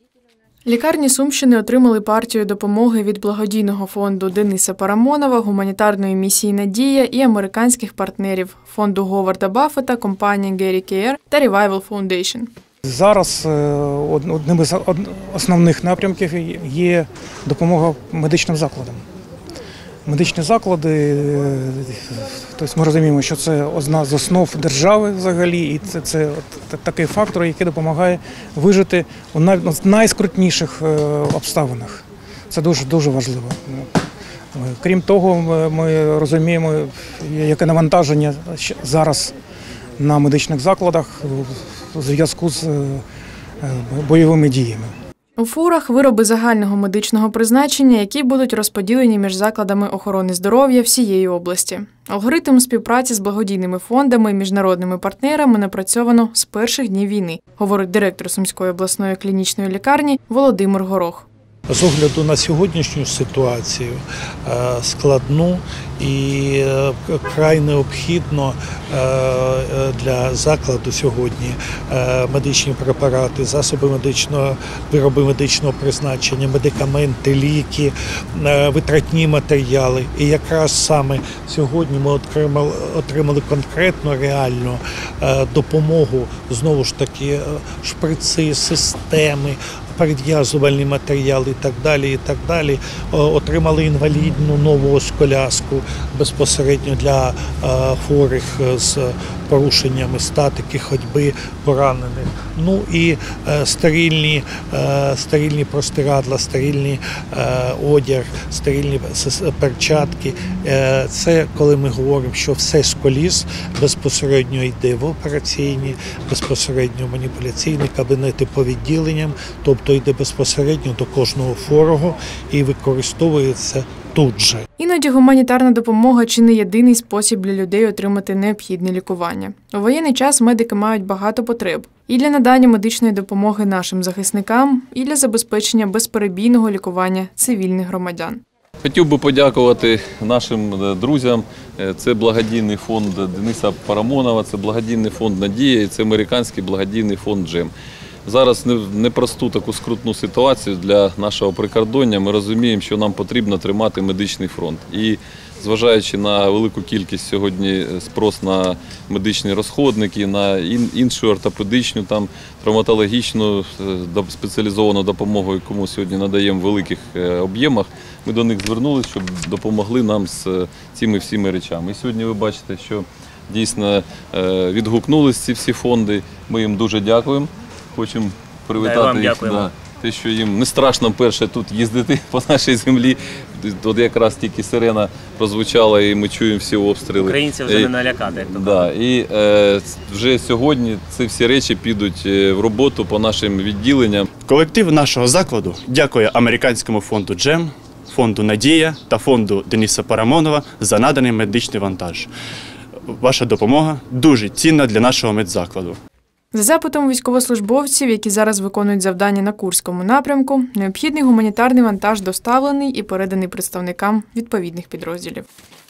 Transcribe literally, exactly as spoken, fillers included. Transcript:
Лікарні Сумщини отримали партію допомоги від благодійного фонду Дениса Парамонова, гуманітарної місії «Надія» і американських партнерів – фонду Говарда Баффета, компанії Gary Care та Revival Foundation. Зараз одним із основних напрямків є допомога медичним закладам. Медичні заклади, тобто ми розуміємо, що це одна з основ держави взагалі, і це, це такий фактор, який допомагає вижити у найскрутніших обставинах. Це дуже, дуже важливо. Крім того, ми розуміємо, яке навантаження зараз на медичних закладах у зв'язку з бойовими діями. У фурах вироби загального медичного призначення, які будуть розподілені між закладами охорони здоров'я всієї області. Алгоритм співпраці з благодійними фондами і міжнародними партнерами напрацьовано з перших днів війни, говорить директор Сумської обласної клінічної лікарні Володимир Горох. З огляду на сьогоднішню ситуацію складну і край необхідно для закладу сьогодні медичні препарати, засоби медичного, вироби медичного призначення, медикаменти, ліки, витратні матеріали. І якраз саме сьогодні ми отримали, отримали конкретну реальну допомогу, знову ж таки, шприци, системи, перев'язувальні матеріали і так далі, і так далі. Отримали інвалідну нову коляску безпосередньо для хворих з порушеннями статики, ходьби, поранених. Ну і стерильні, стерильні простирадла, стерильний одяг, стерильні перчатки. Це коли ми говоримо, що все з коліс безпосередньо йде в операційні, безпосередньо в маніпуляційні кабінети по відділенням, тобто йде безпосередньо до кожного хворого і використовується тут же. Іноді гуманітарна допомога – чи не єдиний спосіб для людей отримати необхідне лікування. У воєнний час медики мають багато потреб. І для надання медичної допомоги нашим захисникам, і для забезпечення безперебійного лікування цивільних громадян. Хотів би подякувати нашим друзям. Це благодійний фонд Дениса Парамонова, це благодійний фонд «Надія» і це американський благодійний фонд «Джем». Зараз непросту таку скрутну ситуацію для нашого прикордоння. Ми розуміємо, що нам потрібно тримати медичний фронт. І зважаючи на велику кількість сьогодні спрос на медичні розходники, на іншу ортопедичну, там, травматологічну спеціалізовану допомогу, яку ми сьогодні надаємо в великих об'ємах, ми до них звернулися, щоб допомогли нам з цими всіми речами. І сьогодні ви бачите, що дійсно відгукнулись ці всі фонди. Ми їм дуже дякуємо. Хочемо привітати їх, да, те, що їм не страшно перше тут їздити по нашій землі. Тут якраз тільки сирена прозвучала і ми чуємо всі обстріли. Українців вже не налякати. Да, і е, вже сьогодні ці всі речі підуть в роботу по нашим відділенням. Колектив нашого закладу дякує американському фонду «Джем», фонду «Надія» та фонду Дениса Парамонова за наданий медичний вантаж. Ваша допомога дуже цінна для нашого медзакладу. За запитом військовослужбовців, які зараз виконують завдання на Курському напрямку, необхідний гуманітарний вантаж доставлений і переданий представникам відповідних підрозділів.